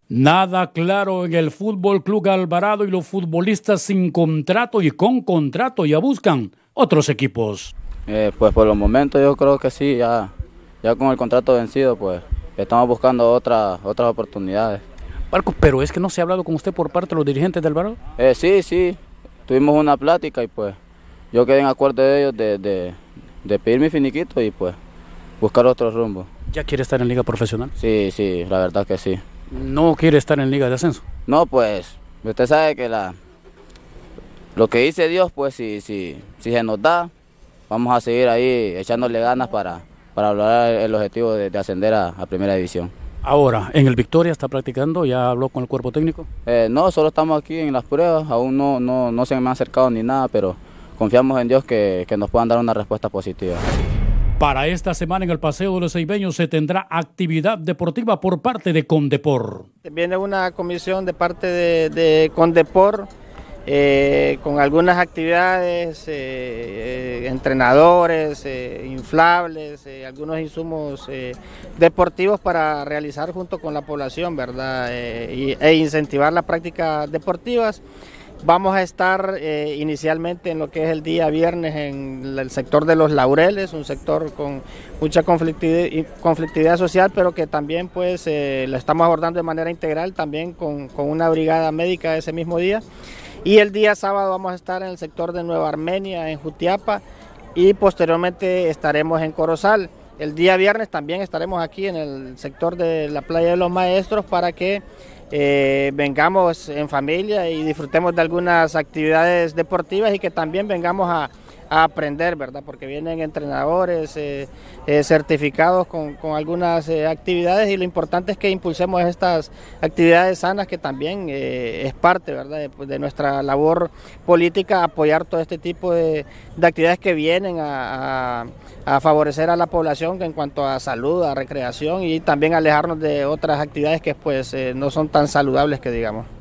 Nada claro en el Fútbol Club Alvarado y los futbolistas sin contrato y con contrato ya buscan otros equipos. Pues por los momentos yo creo que sí, ya con el contrato vencido, pues estamos buscando otras oportunidades. Marco, pero es que no se ha hablado con usted por parte de los dirigentes de Alvarado. Sí, tuvimos una plática y pues yo quedé en acuerdo de ellos de pedir mi finiquito y pues buscar otro rumbo. ¿Ya quiere estar en Liga Profesional? Sí, la verdad que sí. ¿No quiere estar en Liga de Ascenso? No, pues usted sabe que lo que dice Dios, pues si se nos da, vamos a seguir ahí echándole ganas para lograr el objetivo de ascender a Primera División. Ahora, ¿en el Victoria está practicando? ¿Ya habló con el cuerpo técnico? No, solo estamos aquí en las pruebas, aún no se me ha acercado ni nada, pero confiamos en Dios que nos puedan dar una respuesta positiva. Para esta semana en el Paseo de los Ceibeños se tendrá actividad deportiva por parte de Condepor. Viene una comisión de parte de Condepor con algunas actividades, entrenadores, inflables, algunos insumos deportivos para realizar junto con la población, ¿verdad? E incentivar las prácticas deportivas. Vamos a estar inicialmente en lo que es el día viernes en el sector de Los Laureles, un sector con mucha conflictividad social, pero que también pues lo estamos abordando de manera integral, también con una brigada médica ese mismo día. Y el día sábado vamos a estar en el sector de Nueva Armenia, en Jutiapa, y posteriormente estaremos en Corozal. El día viernes también estaremos aquí en el sector de la Playa de los Maestros para que vengamos en familia y disfrutemos de algunas actividades deportivas y que también vengamos a aprender, ¿verdad? Porque vienen entrenadores certificados con algunas actividades y lo importante es que impulsemos estas actividades sanas que también es parte, ¿verdad? de nuestra labor política, apoyar todo este tipo de actividades que vienen a favorecer a la población en cuanto a salud, a recreación y también alejarnos de otras actividades que pues no son tan saludables que digamos.